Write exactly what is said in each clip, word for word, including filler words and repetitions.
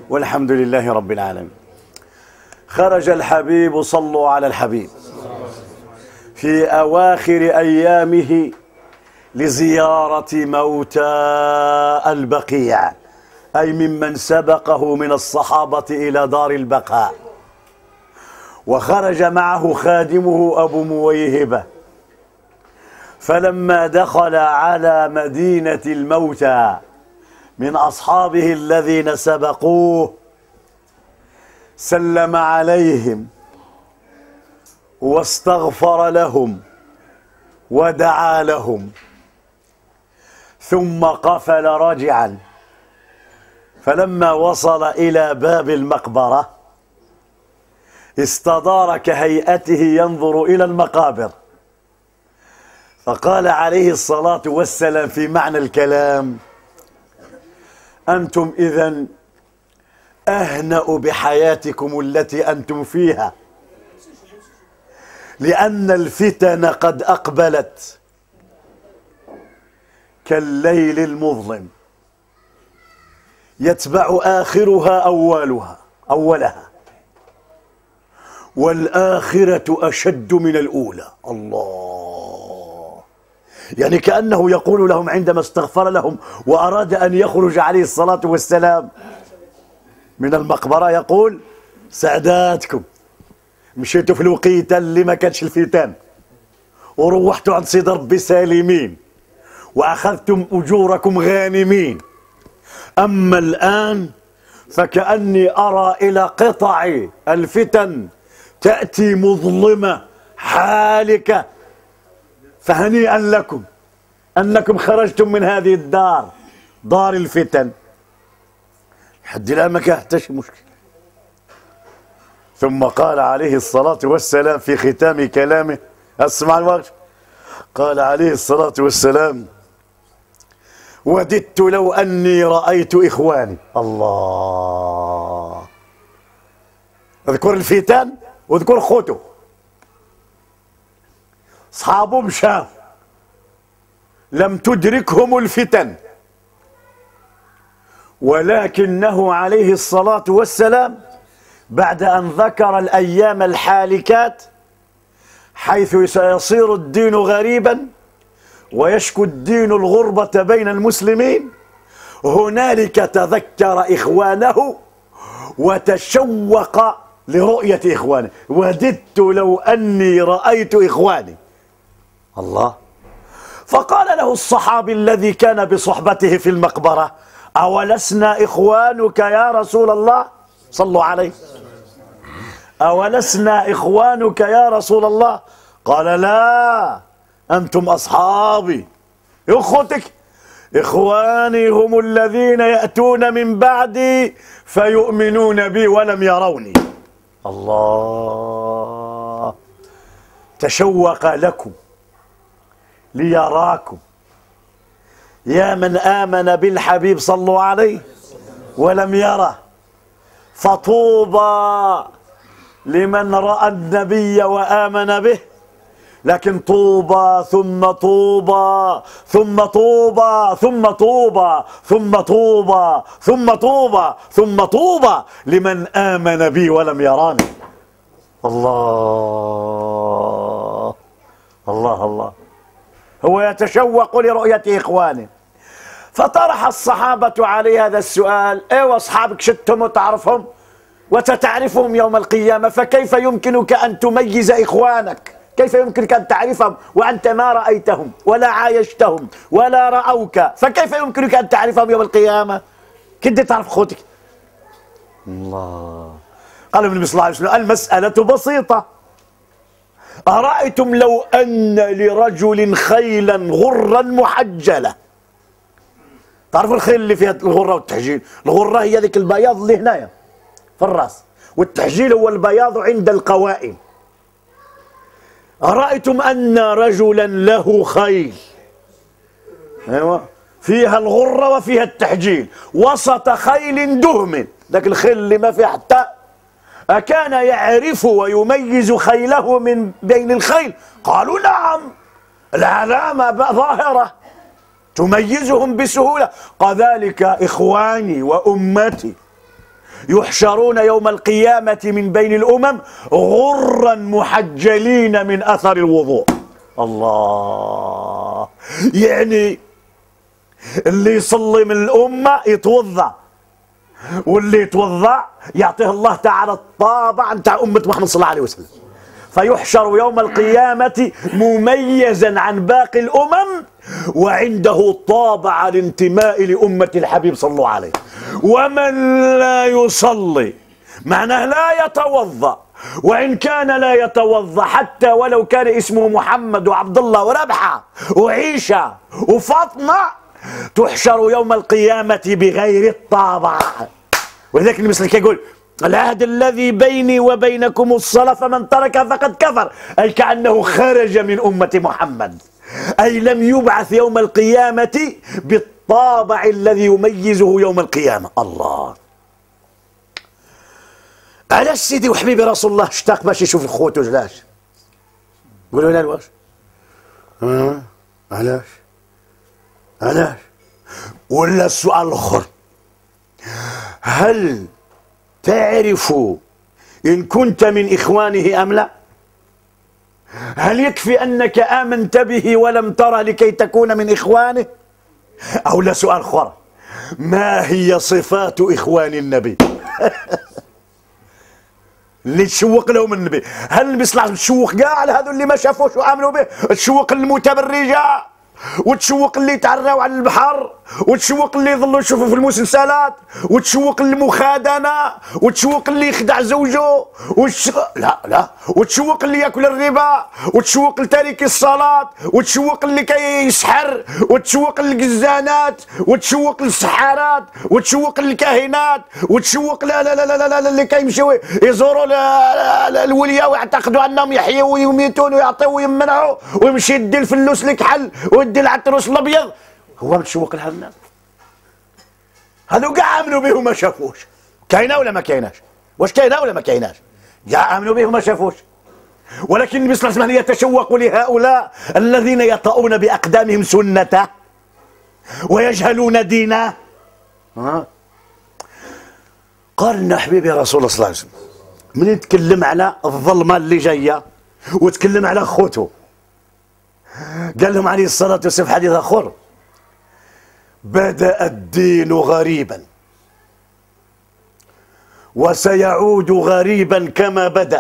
والحمد لله رب العالمين. خرج الحبيب، صلوا على الحبيب، في أواخر أيامه لزيارة موتى البقيع، أي ممن سبقه من الصحابة إلى دار البقاء، وخرج معه خادمه أبو مويهبة. فلما دخل على مدينة الموتى من أصحابه الذين سبقوه سلم عليهم واستغفر لهم ودعا لهم، ثم قفل راجعا. فلما وصل إلى باب المقبرة استدار كهيئته ينظر إلى المقابر، فقال عليه الصلاة والسلام في معنى الكلام: أنتم إذن أهنأ بحياتكم التي أنتم فيها، لأن الفتن قد أقبلت كالليل المظلم يتبع آخرها أولها أولها والآخرة أشد من الأولى. الله، يعني كأنه يقول لهم عندما استغفر لهم وأراد أن يخرج عليه الصلاة والسلام من المقبرة، يقول: سعداتكم، مشيتوا في الوقيتة اللي ما كانش الفتن، وروحتوا عند سيد ربي سالمين، وأخذتم أجوركم غانمين. أما الآن فكأني أرى إلى قطع الفتن تأتي مظلمة حالكة، فهنيئا لكم أنكم خرجتم من هذه الدار، دار الفتن. حد الآن ما كان حتى شي مشكلة. ثم قال عليه الصلاة والسلام في ختام كلامه، اسمع الوقت، قال عليه الصلاة والسلام: وددت لو أني رأيت إخواني. الله، اذكر الفتن واذكر خوته، أصحابهم شاف لم تدركهم الفتن، ولكنه عليه الصلاة والسلام بعد أن ذكر الأيام الحالكات حيث سيصير الدين غريبا ويشكو الدين الغربة بين المسلمين، هنالك تذكر إخوانه وتشوق لرؤية إخوانه. وددت لو أني رأيت إخواني. الله. فقال له الصحابي الذي كان بصحبته في المقبرة: أولسنا إخوانك يا رسول الله؟ صلوا عليه. أولسنا إخوانك يا رسول الله؟ قال: لا، أنتم أصحابي. أخوتك؟ إخواني هم الذين يأتون من بعدي فيؤمنون بي ولم يروني. الله، تشوق لكم ليراكم يا من آمن بالحبيب، صلوا عليه، ولم يره. فطوبى لمن رأى النبي وآمن به، لكن طوبى ثم طوبى ثم طوبى ثم طوبى ثم طوبى ثم طوبى ثم طوبى لمن آمن بي ولم يراني. الله الله الله. هو يتشوق لرؤية إخوانه. فطرح الصحابة عليه هذا السؤال: ايوه أصحابك شتهم وتعرفهم وتتعرفهم يوم القيامة، فكيف يمكنك أن تميز إخوانك؟ كيف يمكنك أن تعرفهم وأنت ما رأيتهم ولا عايشتهم ولا رأوك؟ فكيف يمكنك أن تعرفهم يوم القيامة؟ كنت تعرف أخوتك. الله. قال النبي صلى الله عليه وسلم: المسألة بسيطة، أرأيتم لو أن لرجل خيلا غرا محجلة؟ تعرف الخيل اللي فيها الغرة والتحجيل؟ الغرة هي ذيك البياض اللي هنايا في الرأس، والتحجيل هو البياض عند القوائم. أرأيتم أن رجلا له خيل، أيوة، فيها الغرة وفيها التحجيل، وسط خيل دهم، ذاك الخيل اللي ما فيه حتى، أكان يعرف ويميز خيله من بين الخيل؟ قالوا: نعم، العلامة ظاهرة تميزهم بسهولة. كذلك إخواني وأمتي، يحشرون يوم القيامة من بين الأمم غرا محجلين من أثر الوضوء. الله، يعني اللي يصلي من الأمة يتوضأ، واللي يتوضأ يعطيه الله تعالى الطابع نتاع أمة محمد صلى الله عليه وسلم، فيحشر يوم القيامة مميزا عن باقي الأمم وعنده طابع الانتماء لأمة الحبيب صلى الله عليه. ومن لا يصلي معناه لا يتوضأ، وإن كان لا يتوضأ حتى ولو كان اسمه محمد وعبد الله وربحة وعيشة وفاطمة، تحشر يوم القيامة بغير الطابع. ولذلك المسلم يقول العهد الذي بيني وبينكم الصلاة فمن ترك فقد كفر، أي كأنه خرج من أمة محمد، أي لم يبعث يوم القيامة بالطابع الذي يميزه يوم القيامة. الله، علاش سيدي وحبيبي رسول الله اشتاق باش يشوف خوته؟ علاش؟ قولوا لنا واش؟ اه علاش؟ علاش؟ ولا السؤال الآخر، هل تعرف إن كنت من إخوانه أم لا؟ هل يكفي أنك آمنت به ولم ترى لكي تكون من إخوانه؟ أو لا سؤال آخر، ما هي صفات إخوان النبي؟ اللي تشوق لهم النبي. هل النبي صلى الله عليه وسلم تشوق كاع على هذو اللي ما شافوش وآمنوا به؟ تشوق المتبرجة، وتشوق اللي تعراو على البحر، وتشوق اللي يظلوا يشوفوا في المسلسلات، وتشوق المخادنة، وتشوق اللي يخدع زوجه، وتش... لا لا، وتشوق اللي ياكل الربا، وتشوق لتارك الصلاة، وتشوق اللي كيسحر، وتشوق للقزانات، وتشوق للسحارات، وتشوق للكاهنات، وتشوق لا لا لا لا لا, لا اللي كيمشيو يزوروا الولياء ويعتقدوا انهم يحيوا ويميتون ويعطيوا ويمنعوا، ويمشي يدي الفلوس الكحل ويدي العطروس الابيض. هو متشوق لهذا الناس؟ هذو كاع امنوا به وما شافوش. كاينه ولا ما كايناش؟ واش كاينه ولا ما كايناش؟ كاع امنوا به وما شافوش. ولكن النبي صلى الله عليه وسلم يتشوق لهؤلاء الذين يطؤون باقدامهم سنته ويجهلون دينه. ها؟ قال لنا حبيبي رسول الله صلى الله عليه وسلم من يتكلم على الظلمه اللي جايه وتكلم على خوته، قال لهم عليه الصلاه والسلام في حديث اخر: بدأ الدين غريبا وسيعود غريبا كما بدأ،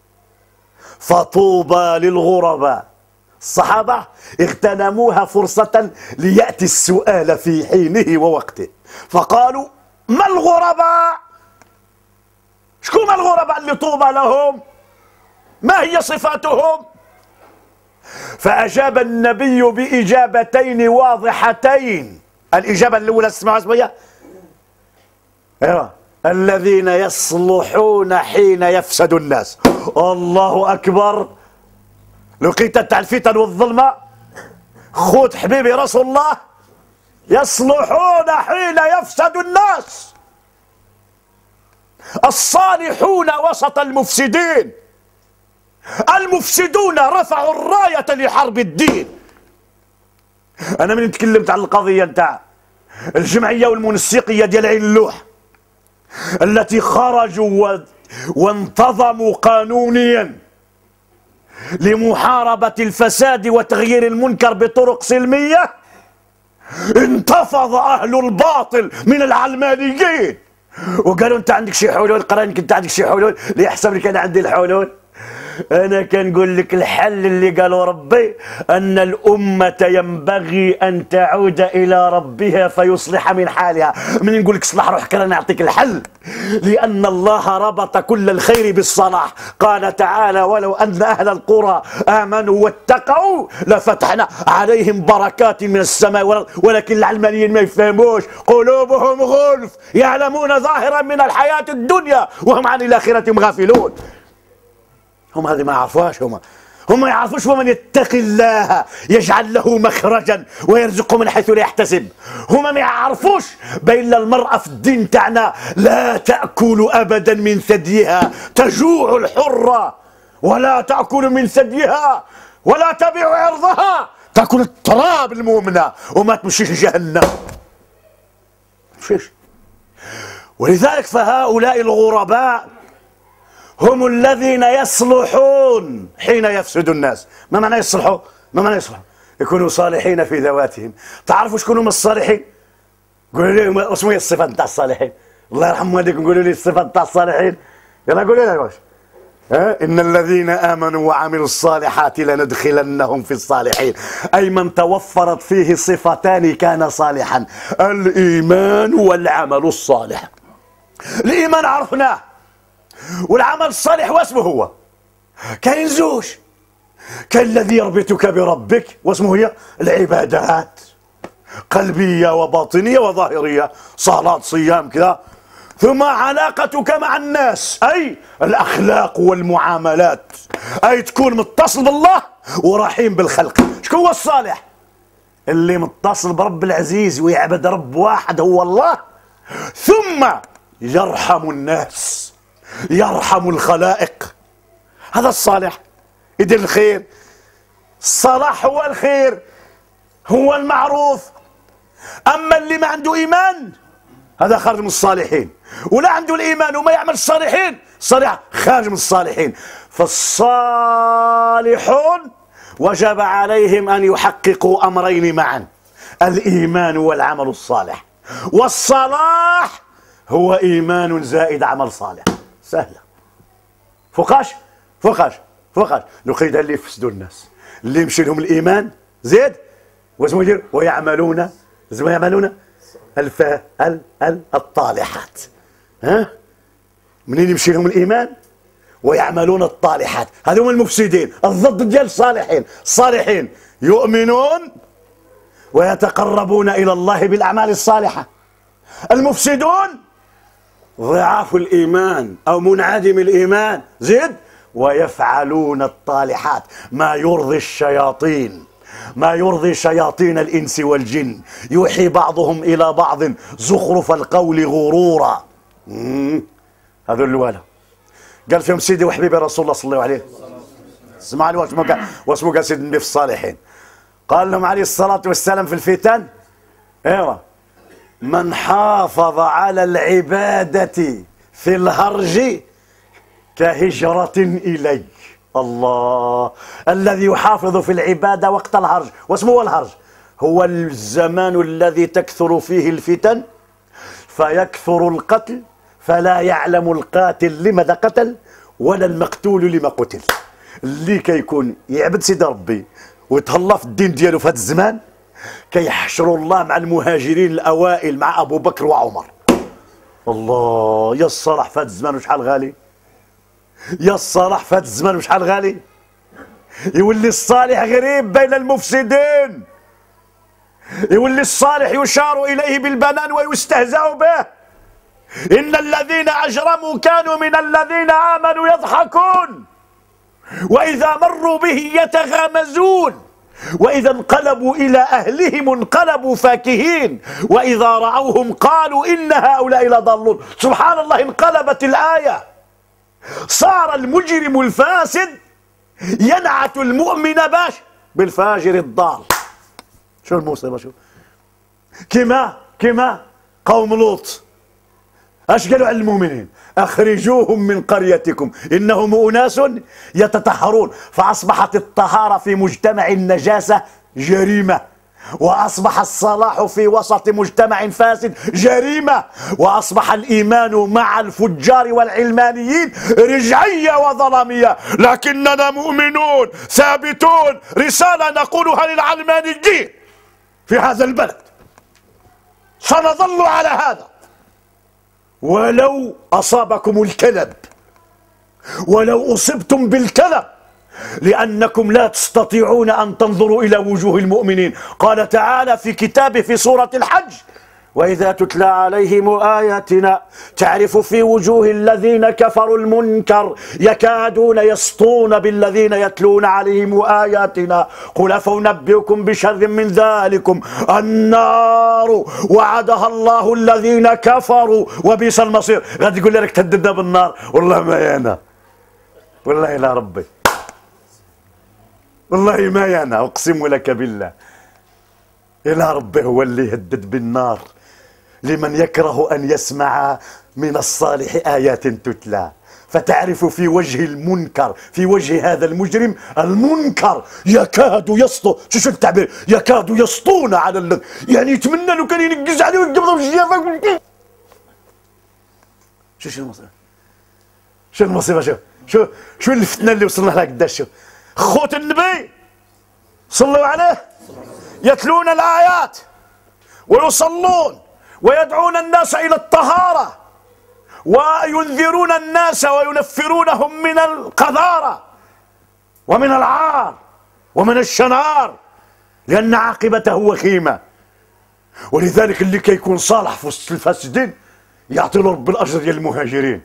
فطوبى للغرباء. الصحابة اغتنموها فرصة ليأتي السؤال في حينه ووقته، فقالوا: ما الغرباء؟ شكون الغرباء اللي طوبى لهم؟ ما هي صفاتهم؟ فأجاب النبي بإجابتين واضحتين. الإجابة الأولى اسمعوا اسمها ايوه: الذين يصلحون حين يفسد الناس. الله أكبر. لقيت تاع الفتن والظلمة، خوت حبيبي رسول الله يصلحون حين يفسد الناس، الصالحون وسط المفسدين، المفسدون رفعوا الراية لحرب الدين. أنا من تكلمت عن القضية نتاع الجمعية والمنسقية ديال عين اللوح التي خرجوا وانتظموا قانونيا لمحاربة الفساد وتغيير المنكر بطرق سلمية، انتفض أهل الباطل من العلمانيين وقالوا: أنت عندك شي حلول؟ قرانك أنت عندك شي حلول؟ ليحسب لك أنا عندي الحلول. أنا كنقول لك الحل اللي قالوا ربي أن الأمة ينبغي أن تعود إلى ربها فيصلح من حالها. من نقول لك اصلح روحك أنا نعطيك الحل، لأن الله ربط كل الخير بالصلاح. قال تعالى: ولو أن أهل القرى آمنوا واتقوا لفتحنا عليهم بركات من السماء والأرض، ولكن العلمانيين ما يفهموش، قلوبهم غلف، يعلمون ظاهرا من الحياة الدنيا وهم عن الآخرة غافلون. هم هذه ما يعرفوهاش، هم هم ما يعرفوش ومن يتقي الله يجعل له مخرجا ويرزقه من حيث لا يحتسب. هم ما يعرفوش بين المرأة في الدين تاعنا لا تأكل أبدا من ثديها، تجوع الحرة ولا تأكل من ثديها، ولا تبيع عرضها، تأكل التراب المؤمنة وما تمشيش جهنم. تمشيش. ولذلك فهؤلاء الغرباء هم الذين يصلحون حين يفسد الناس. ما معنى يصلحوا؟ ما معنى يصلحوا؟ يكونوا صالحين في ذواتهم. تعرفوا شكون هما الصالحين؟ قولوا لي واش هي الصفات نتاع الصالحين؟ الله يرحم والديكم قولوا لي الصفات نتاع الصالحين. يلا قولوا لي واش. ها ان الذين امنوا وعملوا الصالحات لندخلنهم في الصالحين، اي من توفرت فيه صفتان كان صالحا، الايمان والعمل الصالح. الايمان عرفناه، والعمل الصالح واسمه هو كاين زوج. كاين الذي يربطك بربك واسمه هي العبادات، قلبيه وباطنيه وظاهريه، صلاه صيام كذا. ثم علاقتك مع الناس، أي الأخلاق والمعاملات، أي تكون متصل بالله ورحيم بالخلق. شكون هو الصالح؟ اللي متصل برب العزيز ويعبد رب واحد هو الله، ثم يرحم الناس، يرحم الخلائق. هذا الصالح، يدير الخير. الصلاح هو الخير، هو المعروف. أما اللي ما عنده إيمان هذا خارج من الصالحين، ولا عنده الإيمان وما يعمل الصالحين، صالح خارج من الصالحين. فالصالحون وجب عليهم أن يحققوا أمرين معا، الإيمان والعمل الصالح. والصلاح هو إيمان زائد عمل صالح. سهلة. فوقاش فوقاش فوقاش نقيد اللي يفسدوا الناس، اللي يمشي لهم الإيمان زيد واسمه يدير ويعملون زي يعملون الف ال ال الطالحات. ها منين يمشي لهم الايمان ويعملون الطالحات؟ هذول هم المفسدين، الضد ديال الصالحين. الصالحين يؤمنون ويتقربون الى الله بالاعمال الصالحه. المفسدون ضعاف الايمان او منعدم الايمان زيد ويفعلون الطالحات، ما يرضي الشياطين، ما يرضي شياطين الإنس والجن، يوحي بعضهم إلى بعض زخرف القول غرورا. هذول الوالد قال فيهم سيدي وحبيبي رسول الله صلى الله عليه اسمع لي واسمه قال سيدي النبي في الصالحين، قال لهم عليه الصلاة والسلام في الفتن: ايوه من حافظ على العبادة في الهرج كهجرة إلي. الله، الذي يحافظ في العبادة وقت الهرج. واسمه هو الهرج؟ هو الزمان الذي تكثر فيه الفتن فيكثر القتل، فلا يعلم القاتل لماذا قتل ولا المقتول لما قتل. اللي كيكون يعبد سيدي ربي ويتهلا في الدين ديالو في هذا الزمان كيحشروا الله مع المهاجرين الأوائل مع أبو بكر وعمر. الله، يا الصلاح في هذا الزمان وشحال غالي، يا الصلاح في هذا الزمان وشحال غالي. يولي الصالح غريب بين المفسدين، يولي الصالح يشار إليه بالبنان ويستهزأ به. إن الذين أجرموا كانوا من الذين آمنوا يضحكون، وإذا مروا به يتغامزون، وإذا انقلبوا إلى أهلهم انقلبوا فاكهين، وإذا رأوهم قالوا إن هؤلاء لضالون. سبحان الله، انقلبت الآية، صار المجرم الفاسد ينعت المؤمن باش بالفاجر الضال. شو المصيبة؟ شو كما كما قوم لوط اش قالوا على المؤمنين؟ اخرجوهم من قريتكم انهم اناس يتطهرون. فاصبحت الطهارة في مجتمع النجاسة جريمة، وأصبح الصلاح في وسط مجتمع فاسد جريمة، وأصبح الإيمان مع الفجار والعلمانيين رجعية وظلامية. لكننا مؤمنون ثابتون، رسالة نقولها للعلمانيين في هذا البلد، سنظل على هذا ولو أصابكم الكلب، ولو أصبتم بالكلب، لأنكم لا تستطيعون أن تنظروا إلى وجوه المؤمنين. قال تعالى في كتابه في سورة الحج: وإذا تتلى عليهم آياتنا تعرف في وجوه الذين كفروا المنكر يكادون يسطون بالذين يتلون عليهم آياتنا قل أفأنبئكم بشر من ذلكم النار وعدها الله الذين كفروا وبئس المصير. غادي يقول لي راك تهددنا بالنار، والله ما يانا، والله لا ربي، والله ما يانا، أقسم لك بالله. إلى ربي هو اللي يهدد بالنار لمن يكره أن يسمع من الصالح آيات تتلى فتعرف في وجه المنكر، في وجه هذا المجرم المنكر يكاد يسطو، شو التعبير؟ يكاد يسطون على الذي، يعني يتمنى لو كان ينقز عليه ويقبضه في الجيافة. شو شو المصيبة؟ شو المصيبة؟ شو شو شو الفتنة اللي وصلنا لها قداش؟ شو خوت النبي صلوا عليه يتلون الآيات ويصلون ويدعون الناس إلى الطهارة وينذرون الناس وينفرونهم من القذارة ومن العار ومن الشنار لأن عاقبته وخيمة. ولذلك اللي كيكون صالح في وسط الفاسدين يعطي له رب الأجر ديال المهاجرين.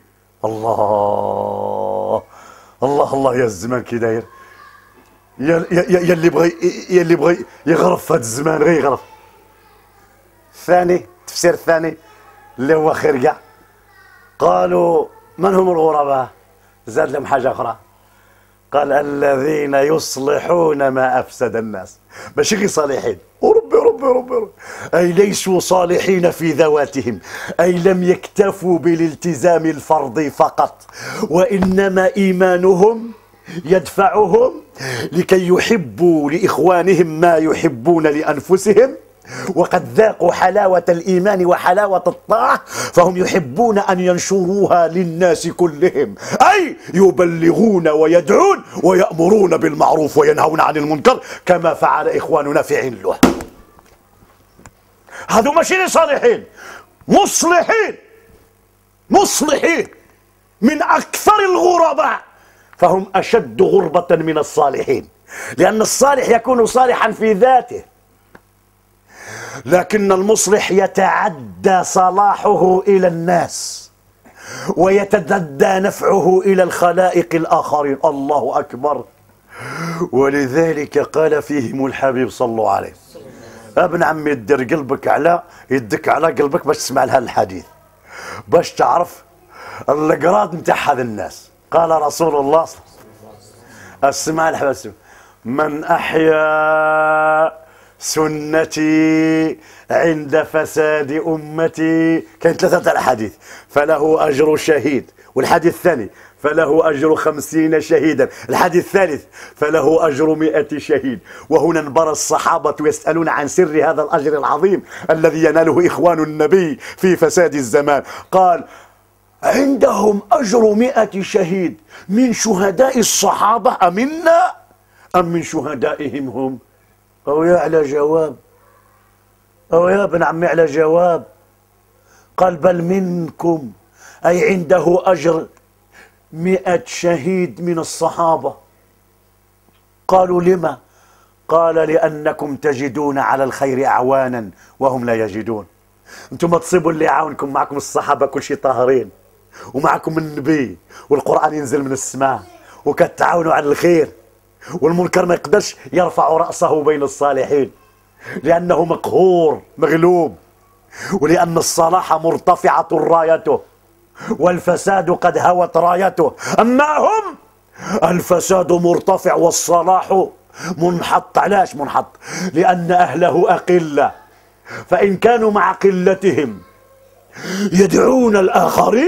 الله الله الله، يا الزمان كي داير، يا يا اللي بغى يا اللي بغى يغرف في هذا الزمان غير يغرف. الثاني التفسير الثاني اللي هو خير كاع، قالوا من هم الغرباء؟ زاد لهم حاجة أخرى، قال الذين يصلحون ما أفسد الناس، ماشي غير صالحين، وربي ربي ربي ربي أي ليسوا صالحين في ذواتهم، أي لم يكتفوا بالالتزام الفرضي فقط، وإنما إيمانهم يدفعهم لكي يحبوا لإخوانهم ما يحبون لأنفسهم، وقد ذاقوا حلاوة الإيمان وحلاوة الطاعة فهم يحبون أن ينشروها للناس كلهم، أي يبلغون ويدعون ويأمرون بالمعروف وينهون عن المنكر كما فعل إخواننا في عين له. هذو ماشي صالحين، مصلحين، مصلحين من أكثر الغرباء، فهم أشد غربة من الصالحين، لأن الصالح يكون صالحا في ذاته، لكن المصلح يتعدى صلاحه إلى الناس ويتعدى نفعه إلى الخلائق الآخرين. الله أكبر. ولذلك قال فيهم الحبيب صلى الله عليه وسلم ابن عمي يدير قلبك على يدك على قلبك باش تسمع لها الحديث، باش تعرف القراض نتاع هذا الناس. قال رسول الله صلى الله عليه وسلم اسمع الحبيب من أحيا سنتي عند فساد أمتي، كان ثلاثة الحديث، فله أجر شهيد، والحديث الثاني فله أجر خمسين شهيدا، الحديث الثالث فله أجر مئة شهيد. وهنا انبرى الصحابة يسألون عن سر هذا الأجر العظيم الذي يناله إخوان النبي في فساد الزمان. قال عندهم أجر مئة شهيد من شهداء الصحابة أمنا أم من شهدائهم هم؟ أو يا على جواب، أو يا ابن عمي على جواب. قال بل منكم، أي عنده أجر مئة شهيد من الصحابة. قالوا لما؟ قال لأنكم تجدون على الخير أعوانا وهم لا يجدون. أنتم تصيبوا اللي يعاونكم، معكم الصحابة كل شيء طاهرين، ومعكم النبي والقرآن ينزل من السماء، وكتعاونوا على الخير، والمنكر ما يقدرش يرفع رأسه بين الصالحين لأنه مقهور مغلوب، ولأن الصلاح مرتفعة رايته والفساد قد هوت رايته. أما هم الفساد مرتفع والصلاح منحط. علاش منحط؟ لأن أهله أقلة، فإن كانوا مع قلتهم يدعون الآخرين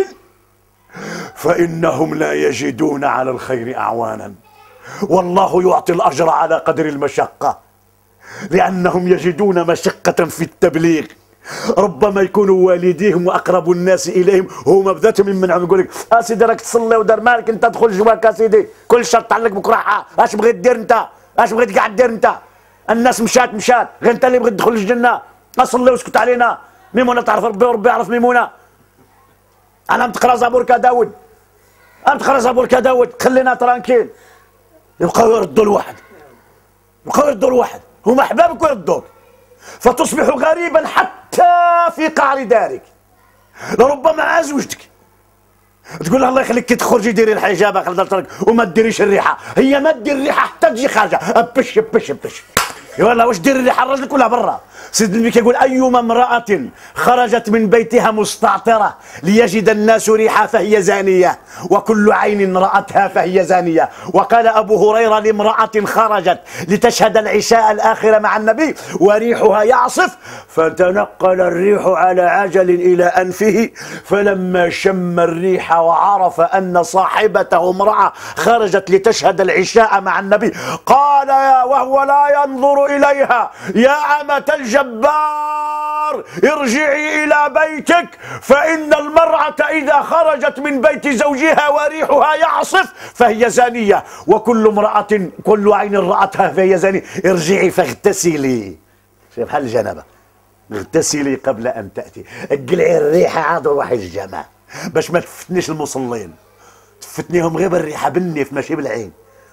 فإنهم لا يجدون على الخير أعوانا، والله يعطي الأجر على قدر المشقة، لأنهم يجدون مشقة في التبليغ. ربما يكونوا والديهم وأقرب الناس إليهم هما بداتهم يمنعهم، يقول لك أسيدي راك تصلي ودار مالك أنت تدخل جواك أسيدي، كل شهر تعلق بك راحة، أش بغيت دير أنت؟ أش بغيت قاعد دير أنت؟ الناس مشات مشات، غير أنت اللي بغيت تدخل الجنة، أصلي واسكت علينا. ميمونة تعرف ربي وربي يعرف ميمونة. أنا متقرا زبور كداود، أنا متقرا زبور كداود، خلينا ترانكيل. يبقاو يردوا الواحد، يبقاو يردوا الواحد، هما أحبابك ويردوك، فتصبح غريبا حتى في قعر دارك، لربما مع زوجتك تقول لها الله يخليك كي تخرجي ديري الحجاب وما ديريش الريحه، هي ما دير الريحه حتى تجي خارجه، بش بش بش والله واش دير اللي حرج لك ولا برا؟ سيد النبي كيقول أيما امرأة خرجت من بيتها مستعطرة ليجد الناس ريحها فهي زانية، وكل عين رأتها فهي زانية. وقال أبو هريرة لامرأة خرجت لتشهد العشاء الآخرة مع النبي وريحها يعصف، فتنقل الريح على عجل إلى أنفه، فلما شم الريح وعرف أن صاحبته امرأة خرجت لتشهد العشاء مع النبي قال يا وهو لا ينظر إليها يا أمة الجبار ارجعي إلى بيتك، فإن المرأة إذا خرجت من بيت زوجها وريحها يعصف فهي زانية، وكل امرأة كل عين رأتها فهي زانية. ارجعي فاغتسلي، بحال الجنابة، اغتسلي قبل أن تأتي، اقلعي الريحة عاد وروحي الجامع باش ما تفتنيش المصلين، تفتنيهم غير بالريحة بالنيف ماشي بالعين.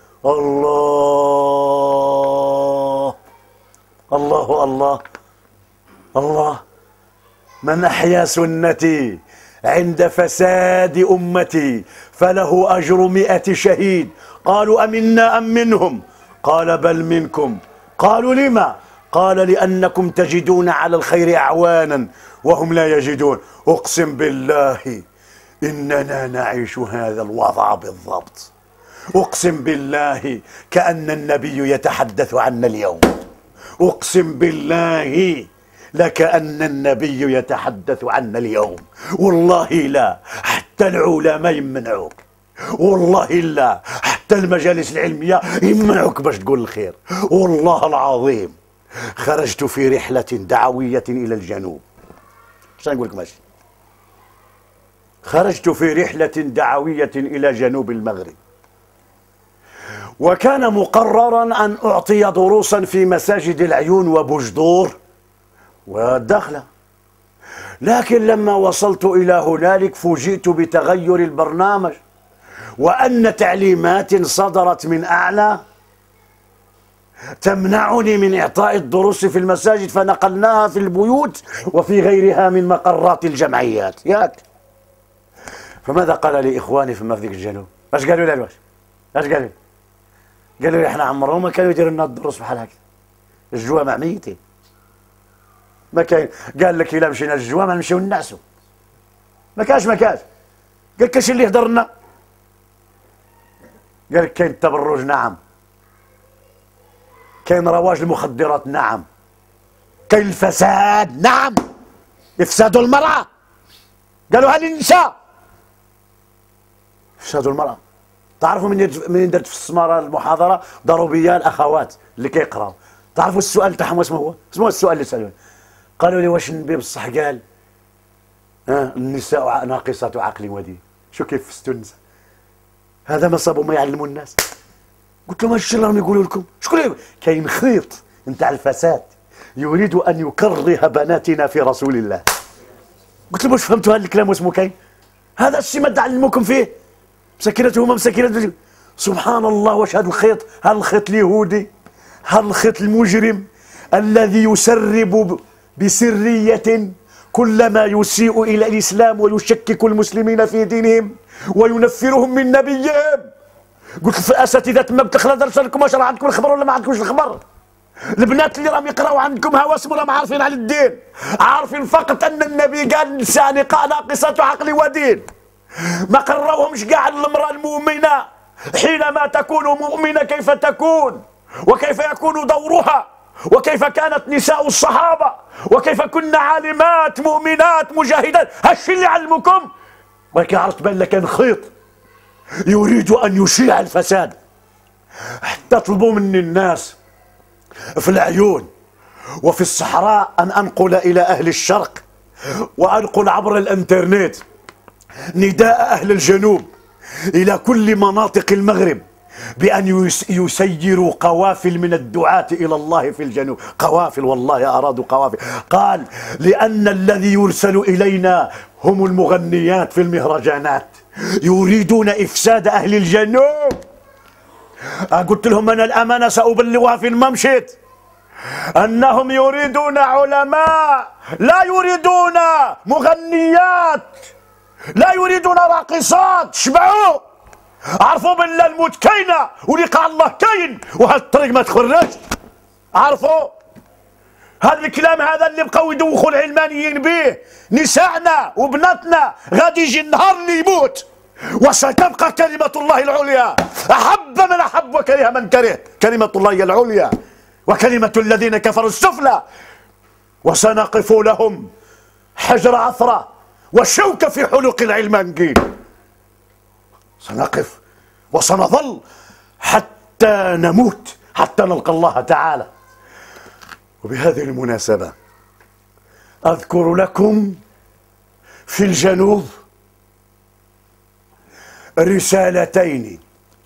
الله الله الله الله. من أحيا سنتي عند فساد أمتي فله أجر مئة شهيد. قالوا أمنا أم منهم؟ قال بل منكم. قالوا لما؟ قال لأنكم تجدون على الخير أعوانا وهم لا يجدون. أقسم بالله إننا نعيش هذا الوضع بالضبط. أقسم بالله كأن النبي يتحدث عنا اليوم. أقسم بالله لكأن النبي يتحدث عنا اليوم. والله لا، حتى العلماء يمنعوك، والله لا، حتى المجالس العلمية يمنعوك باش تقول الخير. والله العظيم خرجت في رحلة دعوية إلى الجنوب. اش نقول لكم؟ ماشي خرجت في رحلة دعوية إلى جنوب المغرب، وكان مقررا أن أعطي دروسا في مساجد العيون وبجدور والدخلة، لكن لما وصلت إلى هنالك فوجئت بتغير البرنامج، وأن تعليمات صدرت من أعلى تمنعني من إعطاء الدروس في المساجد، فنقلناها في البيوت وفي غيرها من مقرات الجمعيات. ياك فماذا قال لي إخواني في مفرق الجنوب؟ اش قالوا لي؟ اش قالوا لي؟ قالوا لي احنا عمرهم ما كانوا يديروا لنا الدروس بحال هكا، الجوامع ميتين ما كاين. قال لك الا مشينا للجوامع نمشيو ننعسوا، ما كاش ما كاش. قال لك اش اللي يهضر لنا؟ قال لك كاين التبرج، نعم. كاين رواج المخدرات، نعم. كاين الفساد، نعم. افساد المرأة، قالوا هل النساء افساد المرأة. تعرفوا من من درت في السمارة المحاضرة ضرورية الاخوات اللي كيقراو، تعرفوا السؤال تاعهم اسمه هو؟ اسمه السؤال اللي سالوني، قالوا لي واش النبي بصح قال ها النساء ناقصات عقل ودين؟ شو كيف فستوا النساء؟ هذا ما صابوا ما يعلموا الناس. قلت لهم اش راهم يقولوا لكم؟ شكون يقول؟ كاين خيط نتاع الفساد يريد ان يكره بناتنا في رسول الله. قلت لهم واش فهمتوا هذا الكلام واسمه كاين؟ هذا الشيء ما علموكم فيه؟ مسكنتهم مسكنات. سبحان الله، واش هذا الخيط؟ هذا الخيط اليهودي، هذا الخيط المجرم الذي يسرب بسرية كل ما يسيء إلى الإسلام ويشكك المسلمين في دينهم وينفرهم من نبيهم. قلت في الأساتذة ما بتخلى درس لكم واش راه عندكم الخبر ولا ما عندكمش الخبر؟ البنات اللي راهم يقراوا عندكم هواسم ولا ما عارفين على الدين، عارفين فقط أن النبي قال النساء ناقصات عقل ودين. ما قروهمش كاع المرأة المؤمنة حينما تكون مؤمنة كيف تكون، وكيف يكون دورها، وكيف كانت نساء الصحابة، وكيف كنا عالمات مؤمنات مجاهدات. هالشي اللي علمكم؟ ولكن عرفت بان كان خيط يريد أن يشيع الفساد. حتى طلبوا مني الناس في العيون وفي الصحراء أن أنقل إلى أهل الشرق وأنقل عبر الإنترنت نداء أهل الجنوب إلى كل مناطق المغرب بأن يسيروا قوافل من الدعاة إلى الله في الجنوب. قوافل، والله أرادوا قوافل. قال لأن الذي يرسل إلينا هم المغنيات في المهرجانات يريدون إفساد أهل الجنوب. قلت لهم أنا الأمانة سأبلغها فين ما مشيت، أنهم يريدون علماء، لا يريدون مغنيات، لا يريدون راقصات. شبعوا، عرفوا بالله الموت كاينه ولقاء الله كاين، وهالطريق ما تخرجش. عرفوا هذا الكلام هذا اللي بقوا يدوخوا العلمانيين به؟ نسائنا وبناتنا غادي يجي النهار اللي يموت وستبقى كلمة الله العليا، أحب من أحب وكره من كره، كلمة الله العليا وكلمة الذين كفروا السفلى، وسنقف لهم حجر عثرة وشوك في حلق العلمانيين، سنقف وسنظل حتى نموت، حتى نلقى الله تعالى. وبهذه المناسبة أذكر لكم في الجنوب رسالتين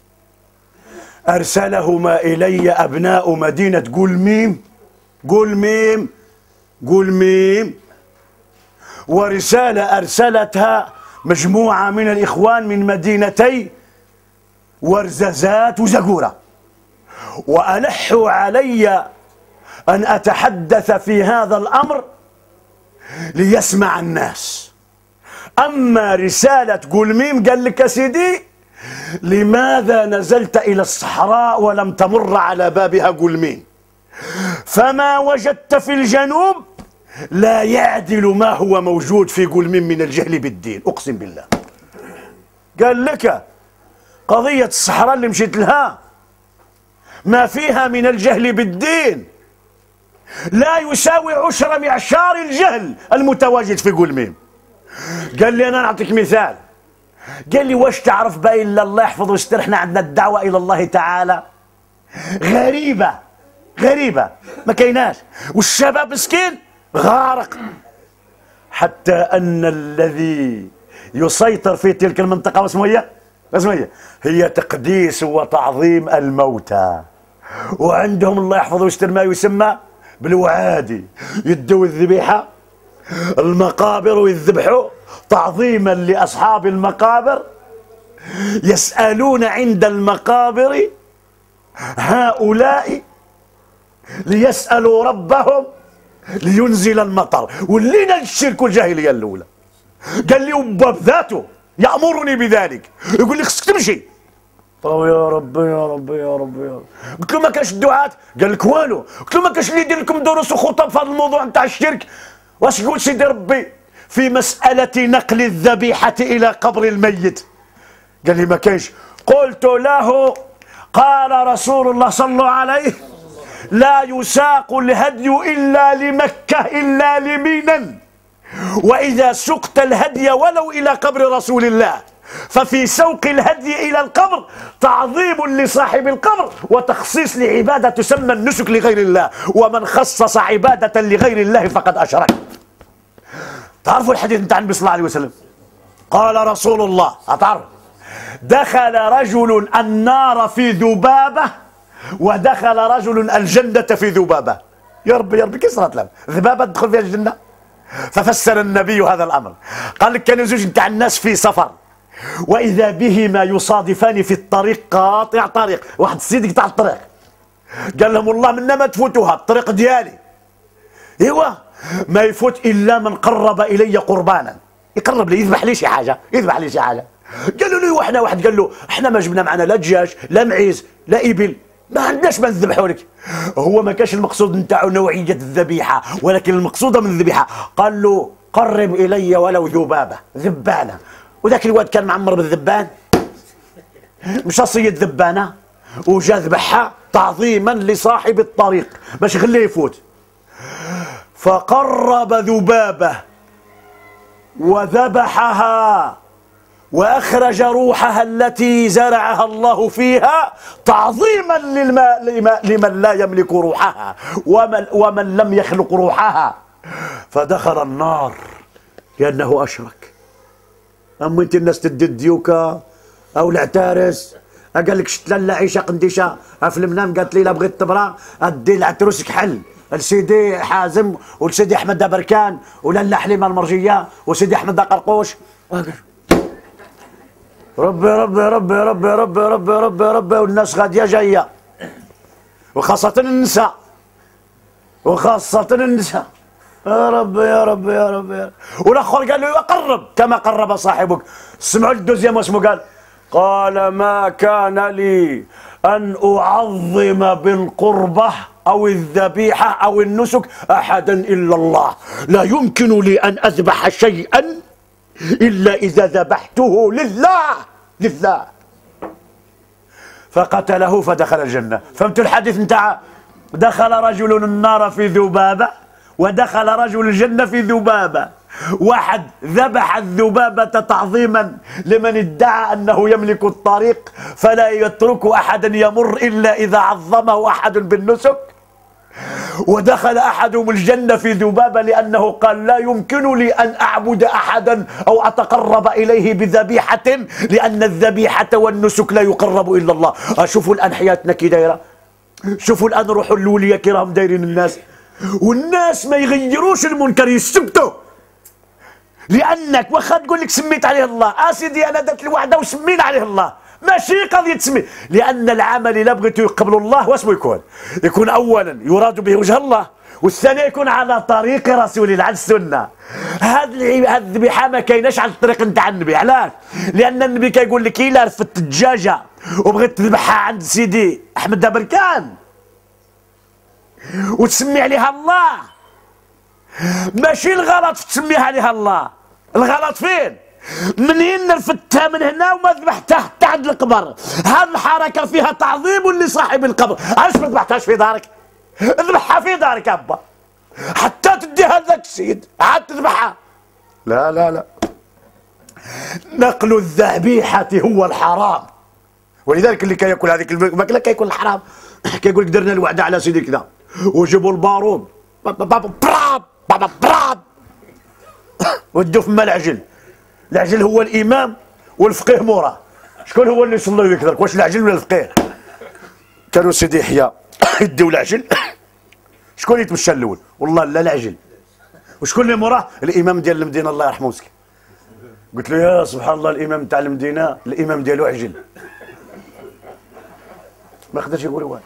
أرسلهما إلي أبناء مدينة قلميم قلميم قلميم ورسالة أرسلتها مجموعة من الإخوان من مدينتي ورزازات وزقورة، وألحوا علي أن أتحدث في هذا الأمر ليسمع الناس. أما رسالة قلميم قال لك يا سيدي لماذا نزلت إلى الصحراء ولم تمر على بابها قلميم؟ فما وجدت في الجنوب لا يعدل ما هو موجود في قلميم من الجهل بالدين، أقسم بالله. قال لك قضية الصحراء اللي مشيت لها ما فيها من الجهل بالدين لا يساوي عشر معشار الجهل المتواجد في قلميم. قال لي أنا نعطيك مثال، قال لي واش تعرف بقى إلا الله يحفظ ويستر، احنا عندنا الدعوة إلى الله تعالى غريبة غريبة ما كيناش، والشباب مسكين غارق، حتى أن الذي يسيطر في تلك المنطقة واسمه هي اسمه هي هي تقديس وتعظيم الموتى، وعندهم الله يحفظ ويستر ما يسمى بالوعادي، يدوا الذبيحة المقابر ويذبحوا تعظيما لأصحاب المقابر، يسألون عند المقابر هؤلاء ليسألوا ربهم لينزل المطر، ولينا الشرك والجاهلية الأولى. قال لي وباب ذاته يأمرني بذلك، يقول لي خصك تمشي. طب يا ربي يا ربي يا ربي يا ربي. قلت له ما كاش الدعاة؟ قال لك والو. قلت له ما كاش اللي يدير لكم دروس وخطب في هذا الموضوع نتاع الشرك؟ واش يقول سيدي ربي في مسألة نقل الذبيحة إلى قبر الميت؟ قال لي ما كاينش. قلت له قال رسول الله صلى الله عليه لا يساق الهدي إلا لمكة إلا لمينا، وإذا سقت الهدي ولو إلى قبر رسول الله ففي سوق الهدي إلى القبر تعظيم لصاحب القبر وتخصيص لعبادة تسمى النسك لغير الله، ومن خصص عبادة لغير الله فقد أشرك. تعرفوا الحديث نتاع النبي صلى الله عليه وسلم؟ قال رسول الله أتعرف دخل رجل النار في ذبابة ودخل رجل الجنة في ذبابة. يا ربي يا ربي كيف صارت لهم ذبابة تدخل فيها الجنة؟ ففسر النبي هذا الأمر، قال لك كانوا زوج نتاع الناس في سفر وإذا بهما يصادفان في الطريق قاطع طريق، واحد السيد يقطع الطريق، قال لهم والله منا ما تفوتوها الطريق ديالي، ايوا ما يفوت إلا من قرب إلي قربانا، يقرب لي يذبح لي شي حاجة يذبح لي شي حاجة. قالوا له وحنا واحد قال له احنا ما جبنا معنا لا دجاج لا معيز لا إبل، ما عندناش ما نذبحوا لك. هو ما كانش المقصود نتاعو نوعية الذبيحة، ولكن المقصودة من الذبيحة قال له قرب إلي ولو ذبابة ذبانة، وذاك الواد كان معمر بالذبان مشى صيد ذبانة وجا ذبحها تعظيما لصاحب الطريق باش يخليه يفوت. فقرب ذبابة وذبحها وأخرج روحها التي زرعها الله فيها تعظيما للماء لمن لا يملك روحها ومن, ومن لم يخلق روحها، فدخل النار لأنه أشرك. أما أنت الناس تدي الديوكا أو العتارس قال لك شت لا عيشة قنديشة في المنام، قالت لي لا بغيت تبرا أدي العتروس كحل لسيدي حازم ولسيدي أحمد بركان ولالا حليمة المرجية وسيدي أحمد قرقوش. ربي ربي ربي ربي ربي ربي ربي ربي والناس غادية جاية، وخاصة النساء وخاصة النساء. يا ربي يا ربي يا ربي. والآخر قال له قرب كما قرب صاحبك. سمعوا الدوزيام واسمه قال قال ما كان لي أن أعظم بالقربة أو الذبيحة أو النسك أحدا إلا الله، لا يمكن لي أن أذبح شيئا إلا إذا ذبحته لله لله. فقتله فدخل الجنة. فهمت الحديث نتاع دخل رجل النار في ذبابة ودخل رجل الجنة في ذبابة. واحد ذبح الذبابة تعظيما لمن ادعى أنه يملك الطريق فلا يترك أحدا يمر إلا إذا عظمه أحد بالنسك، ودخل أحدهم الجنة في ذبابة لأنه قال لا يمكن لي أن أعبد أحدا أو أتقرب إليه بذبيحة لأن الذبيحة والنسك لا يقرب إلا الله. أشوفوا الآن حياتنا كي دايرة، شوفوا الآن روحوا الأولياء كي راهم دايرين الناس، والناس ما يغيروش المنكر يسبتوا. لأنك واخا تقول لك سميت عليه الله، أسيدي أنا درت الوحدة وسمينا عليه الله، ماشي قضية تسمي. لأن العمل إلا بغيتو يقبل الله واسمو يكون يكون أولا يراد به وجه الله، والثاني يكون على طريق رسول الله على السنة. هاد هاد الذبيحة ما كايناش على الطريق نتاع النبي. علاش؟ لأن النبي كيقول لك إلا رفدت الدجاجة وبغيت تذبحها عند سيدي أحمد دبركان وتسمي عليها الله، ماشي الغلط تسميها عليها الله، الغلط فين؟ منين رفدتها من هنا وما ذبحتها حتى عند القبر. هذه الحركة فيها تعظيم لصاحب القبر. علاش ما ذبحتهاش في دارك؟ اذبحها في دارك أبا حتى تديها لذاك السيد عاد تذبحها. لا لا لا، نقل الذبيحة هو الحرام. ولذلك اللي كياكل هذيك الماكلة كياكل الحرام. كيقول لك درنا الوعدة على سيدي كذا وجيبوا البارود ودوا فما العجل. العجل هو الإمام والفقيه موراه. شكون هو اللي يصلي يكثر؟ واش العجل ولا الفقيه؟ كانوا سيدي يحيى يديو العجل، شكون يتمشى الاول؟ والله لا العجل. وشكون اللي موراه؟ الامام ديال المدينه الله يرحمه مسكين. قلت له يا سبحان الله الامام تاع المدينه الامام ديالو عجل، ما قدرش يقول والو.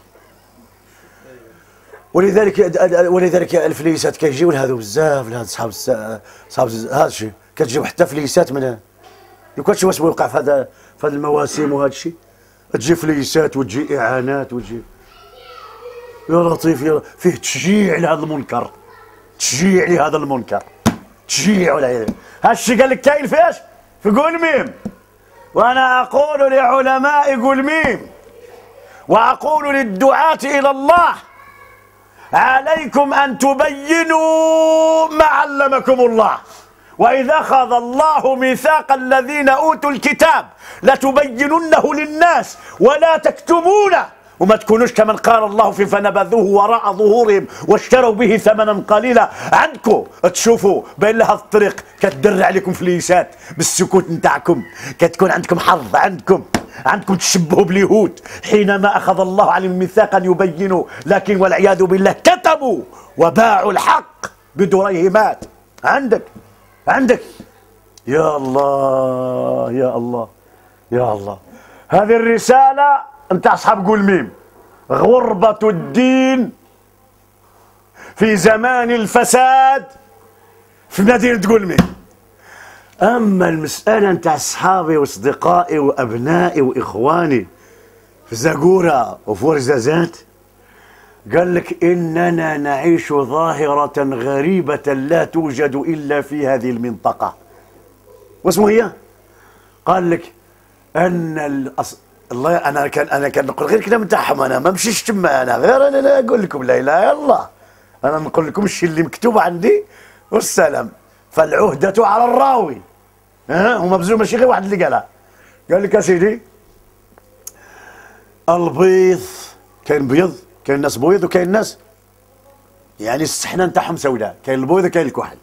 ولذلك ولذلك الفليسات كيجيو لهذو بزاف لهاد صحاب صحاب هذا الشيء، كتجيو حتى فليسات من لو كان شي واش يوقع في هذا في هذه المواسم وهذا الشيء، تجي فليسات وتجي اعانات وتجي يا لطيف يا فيه تشجيع لهذا المنكر، تشجيع لهذا المنكر، تشجيع ولا هذا الشيء قال لك كاين فيش؟ في قول ميم. وانا اقول لعلماء قول ميم واقول للدعاة الى الله عليكم ان تبينوا ما علمكم الله، واذا اخذ الله ميثاق الذين اوتوا الكتاب لتبيننه للناس ولا تكتمونه، وما تكونوش كمن قال الله في فنبذوه وراء ظهورهم واشتروا به ثمنا قليلا. عندكم تشوفوا بين هذا الطريق كتدر عليكم فليسات بالسكوت نتاعكم، كتكون عندكم حظ، عندكم عندكم تشبهوا باليهود حينما اخذ الله عليهم ميثاقا يبينوا، لكن والعياذ بالله كتبوا وباعوا الحق بدريهمات. عندك عندك يا الله يا الله يا الله. هذه الرسالة نتاع اصحاب قول ميم، غربة الدين في زمان الفساد في مدينة قول ميم. اما المسألة نتاع اصحابي واصدقائي وابنائي واخواني في زاقورة وفي ورزازات، قال لك اننا نعيش ظاهرة غريبة لا توجد الا في هذه المنطقة. واسمه هي؟ قال لك ان الأص... الله انا كان انا كان نقول غير كلام نتاعهم، انا ما مشيش تما، انا غير انا لا اقول لكم لا اله الا الله، انا نقول لكم الشيء اللي مكتوب عندي والسلام. فالعهدة على الراوي. ها هما بزاف ماشي غير واحد اللي قالها. قال لك يا سيدي البيض كاين بيض، كاين ناس بيض وكاين ناس يعني السحنه نتاعهم سوداء، كاين البيض وكاين الكحل.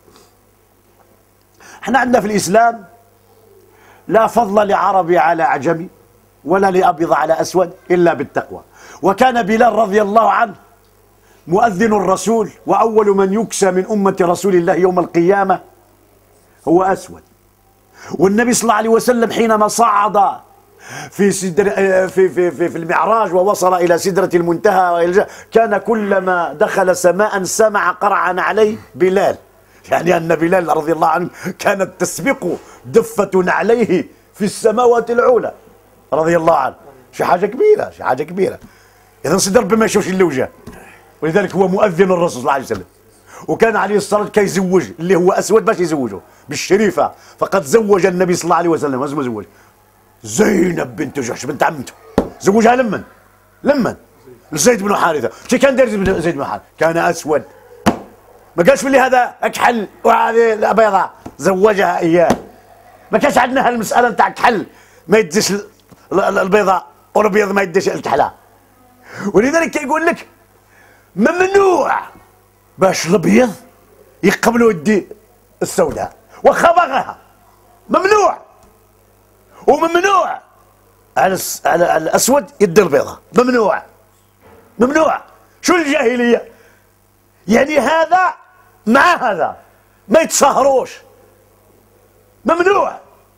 احنا عندنا في الاسلام لا فضل لعربي على عجمي ولا لأبيض على أسود إلا بالتقوى. وكان بلال رضي الله عنه مؤذن الرسول وأول من يكسى من أمة رسول الله يوم القيامة هو أسود. والنبي صلى الله عليه وسلم حينما صعد في سدر في في في, في المعراج ووصل إلى سدرة المنتهى كان كلما دخل سماء سمع قرعا عليه بلال، يعني أن بلال رضي الله عنه كانت تسبق دفة عليه في السماوات العلى. رضي الله عنه. شي حاجة كبيرة، شي حاجة كبيرة. إذا سيدي ربي ما يشوفش اللي وجه، ولذلك هو مؤذن الرسول صلى الله عليه وسلم. وكان عليه الصلاة والسلام كيزوج اللي هو أسود باش يزوجه بالشريفة، فقد زوج النبي صلى الله عليه وسلم، اسمه زوج زينب بنت جحش بنت عمته، زوجها لمن؟ لمن؟ لزيد بن حارثة. شي كان داير زيد بن حارثة؟ كان أسود، ما قالش بلي هذا أكحل وهذه بيضاء، زوجها إياه. ما كانش عندنا هالمسألة نتاع كحل ما يديش البيضاء والابيض ما يديش الكحلة. ولذلك كيقول لك ممنوع باش الابيض يقبلوا يدي السوداء واخا بغاها، ممنوع. وممنوع على على الاسود يدي البيضاء، ممنوع ممنوع. شو الجاهلية؟ يعني هذا مع هذا ما يتصاهروش، ممنوع.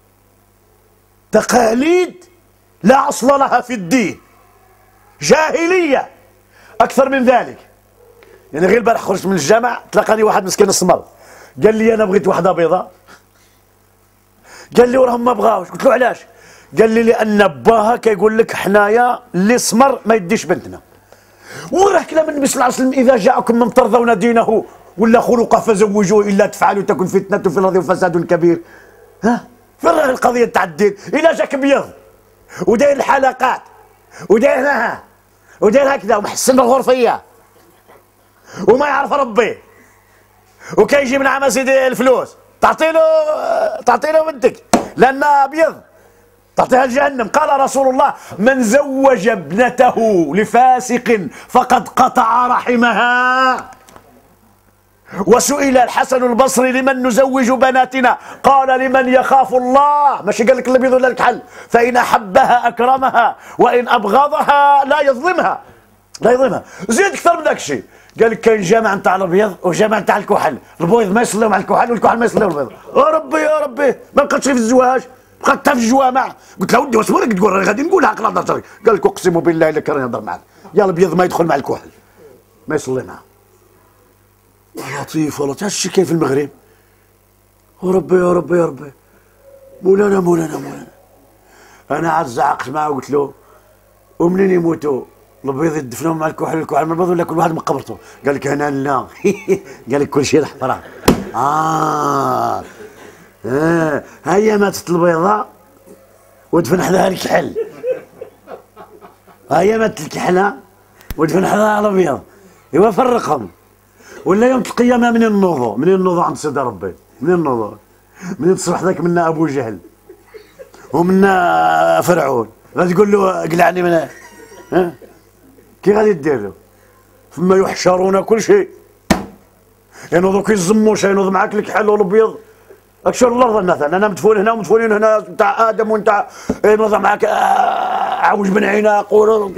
تقاليد لا أصل لها في الدين، جاهلية. أكثر من ذلك، يعني غير البارح خرجت من الجامع تلاقاني واحد مسكين السمر قال لي أنا بغيت واحدة بيضاء. قال لي وراهم ما بغاوش. قلت له علاش؟ قال لي لأن باها كيقول لك حنايا اللي سمر ما يديش بنتنا. وراه كلام النبي صلى الله عليه وسلم إذا جاءكم من ترضون دينه ولا خلقه فزوجوه إلا تفعلوا تكن فتنة في الأرض وفساد كبير. ها؟ فين القضية تاع الدين؟ إلا جاك بيض وداير الحلقات وداير لها وداير هكذا ومحسن الغرفية وما يعرف ربي وكيجي من عام سيدي الفلوس تعطي له تعطي له بنتك لأنها أبيض تعطيها لجهنم. قال رسول الله من زوج ابنته لفاسق فقد قطع رحمها. وسئل الحسن البصري لمن نزوج بناتنا؟ قال لمن يخاف الله. ماشي قال لك الابيض ولا الكحل. فإن أحبها أكرمها وإن أبغضها لا يظلمها، لا يظلمها. زيد أكثر من ذاك الشيء، قال لك كاين جامع نتاع الابيض وجامع نتاع الكحل، البيض ما يصليو مع الكحل والكحل ما يصليو البيض. يا ربي يا ربي ما بقاتش في الزواج، بقات في الجوامع. قلت له ودي واش راك تقول؟ راني غادي نقولها عقل هضرتك. قال لك اقسم بالله الا كان يهضر معاك يا الابيض ما يدخل مع الكحل ما يصلي معاه. يا لطيف والله. هادشي كاين في المغرب. يا ربي يا ربي يا ربي مولانا مولانا مولانا. انا عاد زعقت معاه وقلت له ومنين يموتوا الابيض يدفنوهم مع الكحل الكحل مع البيض ولا كل واحد من قبرته؟ قال لك انا لا. قال لك كل شيء الحفره. اه اه هيا ماتت البيضاء ودفن حداها الكحل، هيا ماتت الكحله ودفن حداها الابيض. ايوا فرقهم. ولا يوم القيامه منين نوضوا؟ منين نوضوا عند سيدي ربي؟ منين نوضوا؟ منين تصبح ذاك منا ابو جهل ومنا فرعون غادي تقول له اقلعني من ها؟ كي غادي دير له؟ ثم يحشرون كل شيء. ينوضوا كي الزموش ينوض معاك الكحل والابيض. اكشر الارض مثلا انا مدفون هنا ومدفونين هنا نتاع ادم ونتاع ينوض معاك عوج بن عناق و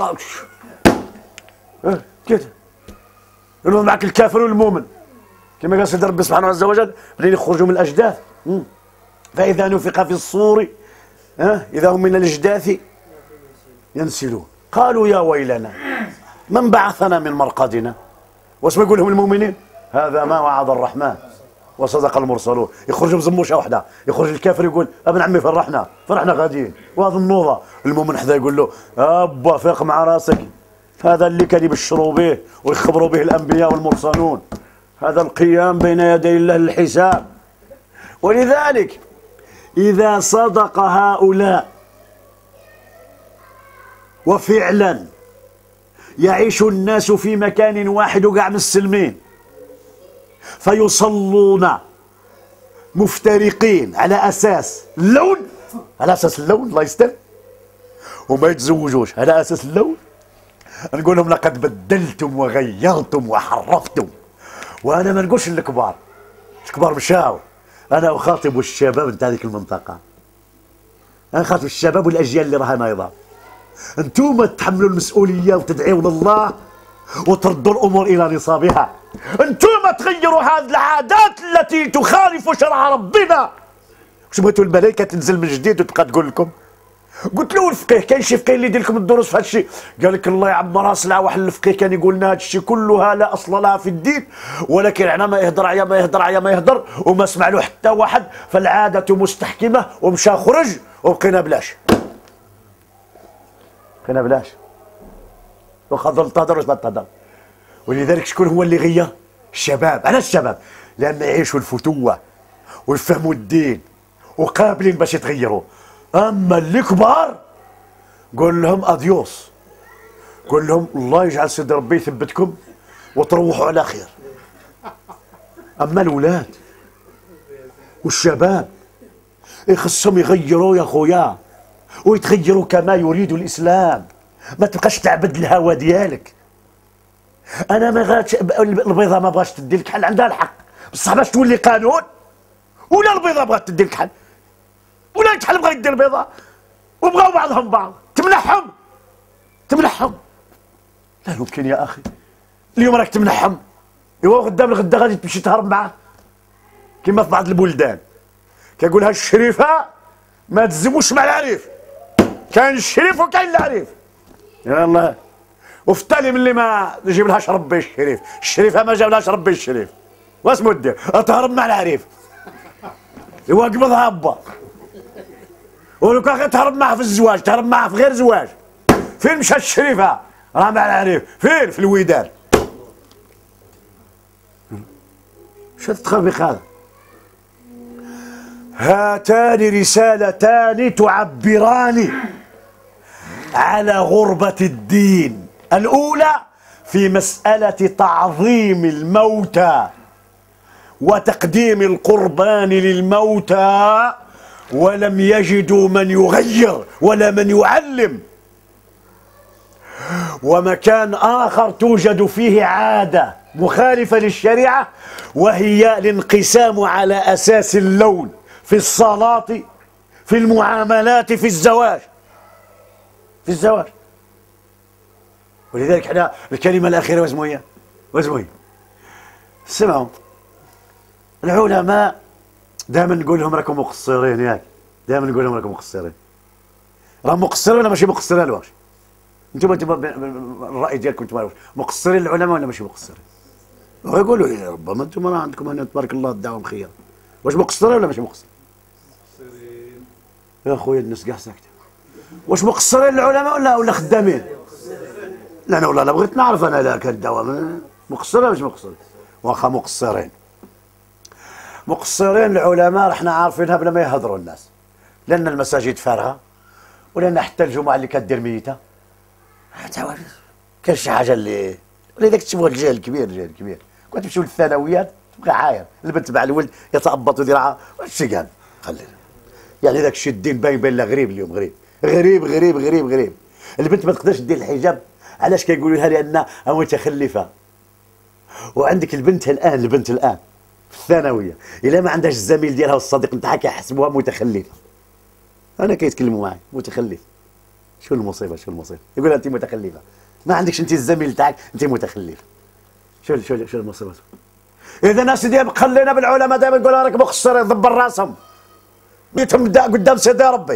كده ينوض معاك الكافر والمؤمن كما قال سيدي ربي سبحانه عز وجل بدين يخرجوا من الاجداث. فاذا نفخ في الصور ها اذا هم من الاجداث ينسلون. قالوا يا ويلنا من بعثنا من مرقدنا. واش يقول لهم المؤمنين؟ هذا ما وعد الرحمن وصدق المرسلون. يخرجوا بزموشه وحده، يخرج الكافر يقول ابن عمي فرحنا فرحنا غاديين. وهذا النوضه المؤمن حدا يقول له ابا فيق مع راسك، هذا اللي كان يبشروا به ويخبروا به الانبياء والمرسلون، هذا القيام بين يدي الله للحساب. ولذلك اذا صدق هؤلاء وفعلا يعيش الناس في مكان واحد وقاع مستلمين فيصلون مفترقين على اساس اللون، على اساس اللون الله يستر، وما يتزوجوش على اساس اللون، نقول لهم لقد بدلتم وغيرتم وحرفتم. وانا ما نقولش للكبار، الكبار مشاو، انا اخاطب الشباب نتاع هذيك المنطقه، انا اخاطب الشباب والاجيال اللي راها نايضه. انتم تحملوا المسؤوليه وتدعيوا لله وتردوا الامور الى نصابها. انتم تغيروا هذه العادات التي تخالف شرع ربنا. واش بغيتوا الملائكه تنزل من جديد وتبقى تقول لكم؟ قلت له الفقيه كاين شي فقيه اللي يدير لكم الدروس في هذا الشيء؟ قال لك الله يعمرها سلعه. واحد الفقيه كان يقول لنا هذا الشيء كلها لا اصل لها في الدين، ولكن عنا ما يهدر عيا ما يهدر عيا ما يهدر وما سمع له حتى واحد، فالعاده مستحكمه ومشى خرج وبقينا بلاش. كنا بلاش وخذ التهدر وش تهدر. ولذلك شكون هو اللي غير؟ الشباب. على الشباب لأن يعيشوا الفتوة ويفهموا الدين وقابلين باش يتغيروا. أما اللي كبار قول لهم أديوس، قول لهم الله يجعل سيدي ربي يثبتكم وتروحوا على خير. أما الأولاد والشباب يخصهم يغيروا يا خويا، ويتغيروا كما يريد الإسلام. ما تبقاش تعبد الهوى ديالك. أنا ما غاتش البيضة ما بغاش تدي لك حل، عندها الحق، بصح باش تولي قانون. ولا البيضة بغات تدي لك حل، ولا الكحل بغا يدي البيضة، وبغاو بعضهم بعض تمنحهم تمنحهم. لا يمكن يا أخي. اليوم راك تمنحهم، إيوا غدا من غدا غادي تمشي تهرب معاه كما في بعض البلدان. كيقولها الشريفة ما تزموش مع العريف. كاين الشريف وكاين العريف. يلاه. وفي التالي ملي ما يجيب لهاش ربي الشريف، الشريفة ما جاب لهاش ربي الشريف، واسمو دير؟ تهرب مع العريف. إيوا قبضها با. ولو كان غير تهرب معاه في الزواج، تهرب معاه في غير زواج. فين مشى الشريفة؟ راه مع العريف. فين؟ في الودان. شو التخربيق هذا؟ هاتان رسالتان تعبران على غربة الدين. الأولى في مسألة تعظيم الموتى وتقديم القربان للموتى، ولم يجدوا من يغير ولا من يعلم. ومكان آخر توجد فيه عادة مخالفة للشريعة، وهي الانقسام على أساس اللون في الصلاة، في المعاملات، في الزواج في الزواج ولذلك احنا الكلمة الأخيرة واسمو هي واسمو هي سمعوا العلماء دائما نقول لهم راكم مقصرين. ياك دائما نقول لهم راكم مقصرين. راهم مقصرين ولا ماشي مقصرين؟ واش انتم الرأي ديالكم انتم مقصرين العلماء ولا ماشي مقصرين؟ ويقولوا يا ربما انتم راه عندكم هنا تبارك الله الدعوه مخيره. واش مقصرين ولا ماشي مقصرين؟ مقصرين يا خويا. الناس كاع ساكته. واش مقصرين العلماء ولا ولا خدامين؟ لا انا والله لا بغيت نعرف انا. لا كالدعوه مقصرين ولا مش مقصرين؟ واخا مقصرين. مقصرين العلماء رحنا عارفينها بلا ما يهضروا الناس، لان المساجد فارغه، ولان حتى الجمعه اللي كدير ميته حتى كاين شي حاجه اللي. ولذلك تشوفوا الجيل الكبير الجيل الكبير كنت تمشيو للثانويات تبقى عاير البنت مع الولد يتأبط ذراعها. واش قال خلينا يعني ذاك الشيء الدين باين باين لا غريب اليوم. غريب غريب غريب غريب غريب. البنت ما تقدرش دير الحجاب. علاش كيقولوا لها؟ لانها متخلفه. وعندك البنت الان البنت الان في الثانويه الا ما عندهاش الزميل ديالها والصديق نتاعها كيحسبوها متخلفه. انا كيتكلموا معي متخلف. شو المصيبه؟ شو المصيبه؟ يقول انت متخلفه، ما عندكش انت الزميل تاعك انت متخلف. شو شو شو المصيبه؟ اذا اسيدي خلينا بالعلماء دائما نقول راك مقصرين ضب راسهم بيتهم قدام سيدي ربي.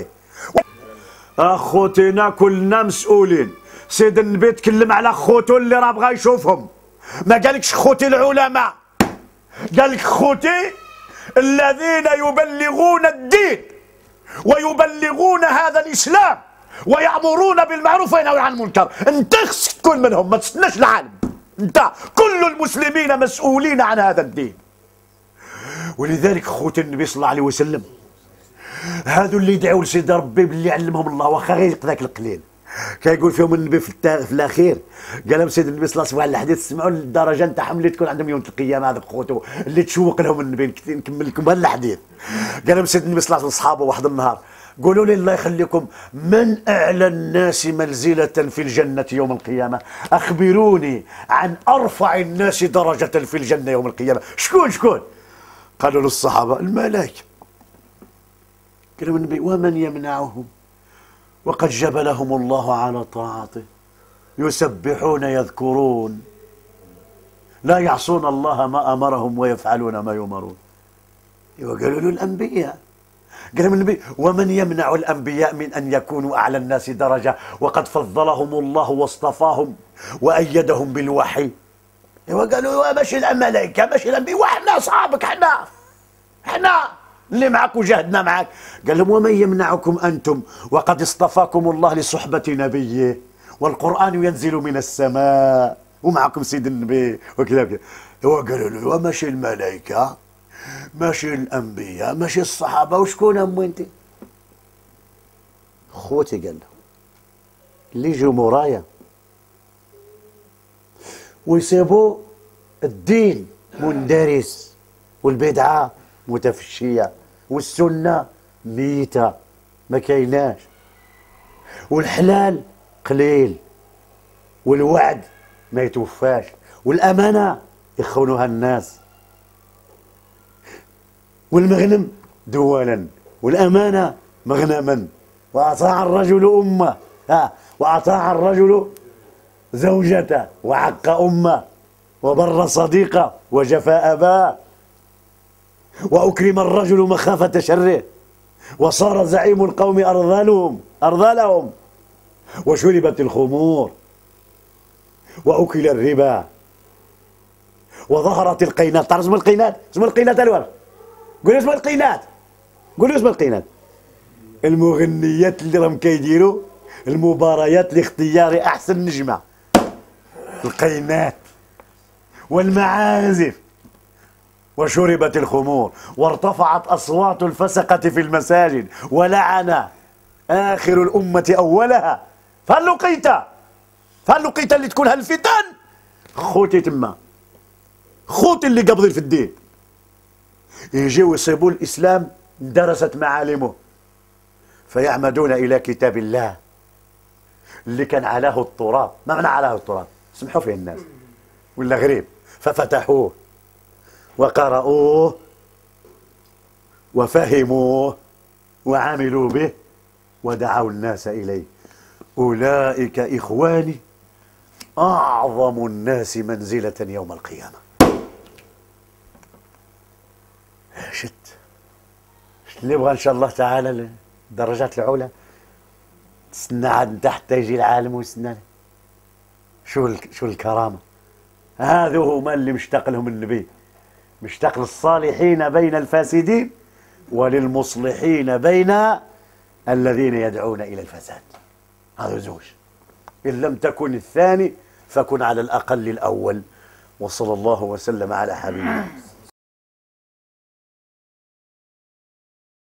اخوتنا كلنا مسؤولين. سيد النبي تكلم على خوتو اللي راه بغا يشوفهم، ما قالكش خوتي العلماء، قالك خوتي الذين يبلغون الدين ويبلغون هذا الاسلام ويأمرون بالمعروف وينهون عن المنكر. انت خصك تكون منهم، ما تستناش العالم. انت كل المسلمين مسؤولين عن هذا الدين. ولذلك خوت النبي صلى الله عليه وسلم هذو اللي يدعوا لسيدي ربي باللي علمهم الله واخا غير ذاك القليل، كيقول فيهم النبي في, في الاخير قال لهم سيدي النبي صلى الله عليه وسلم الحديث سمعوا للدرجه نتاعهم اللي تكون عندهم يوم القيامه. هذوك خوتو اللي تشوق لهم النبي. نكمل لكم هذا الحديث. قال لهم سيدي النبي صلى الله عليه وسلم اصحابه واحد النهار قولوا لي الله يخليكم من اعلى الناس منزله في الجنه يوم القيامه؟ اخبروني عن ارفع الناس درجه في الجنه يوم القيامه. شكون شكون؟ قالوا للصحابه الملائكه. قالوا النبي ومن يمنعهم وقد جبلهم الله على طاعته يسبحون يذكرون لا يعصون الله ما امرهم ويفعلون ما يؤمرون. وقالوا له الانبياء. قال لهم النبي ومن يمنع الانبياء من ان يكونوا اعلى الناس درجه وقد فضلهم الله واصطفاهم وايدهم بالوحي. وقالوا ماشي الملائكه ماشي الانبياء، وحنا اصحابك. احنا احنا اللي معك وجاهدنا معك. قال لهم ومن يمنعكم أنتم وقد اصطفاكم الله لصحبة نبيه والقرآن ينزل من السماء ومعكم سيد النبي وكذا كذا. وقالوا له وماشي الملائكة ماشي الأنبياء ماشي الصحابة وشكون هم انت؟ خوتي قال له اللي يجوا مورايا ويسيبوا الدين مندرس والبدعة متفشية والسنة ميتة ما كايناش والحلال قليل والوعد ما يتوفاش والأمانة يخونوها الناس والمغنم دولا والأمانة مغنما وأطاع الرجل أمه ها وأطاع الرجل زوجته وعق أمه وبر صديقه وجفى أباه وأكرم الرجل مخافة شره وصار زعيم القوم أرذلهم أرذلهم وشربت الخمور وأكل الربا وظهرت القينات. تعرف اسم القينات؟ اسم القينات الوان؟ قولوا اسم القينات، قولوا اسم القينات. المغنيات اللي راهم كيديروا المباريات لاختيار أحسن نجمة، القينات والمعازف. وشربت الخمور وارتفعت أصوات الفسقة في المساجد ولعن آخر الأمة أولها. فهل لقيت فهل لقيت اللي تكون هالفتن؟ خوتي تما، خوتي اللي قبضين في الدين يجيو يصيبوا الإسلام درست معالمه فيعمدون إلى كتاب الله اللي كان علاه التراب. ما معنى علاه التراب؟ سمحوا فيه الناس ولا غريب. ففتحوه وقرأوه وفهموه وعملوا به ودعوا الناس إليه. أولئك إخواني أعظم الناس منزلة يوم القيامة. شت اللي يبغى إن شاء الله تعالى الدرجات العلى تستنى عاد تحت يجي العالم ويستنى. شو شو الكرامة. هذا هما اللي مشتاق لهم النبي، مشتاق للصالحين بين الفاسدين وللمصلحين بين الذين يدعون إلى الفساد. هذا زوج، إن لم تكن الثاني فكن على الأقل الأول. وصلى الله وسلم على حبيبنا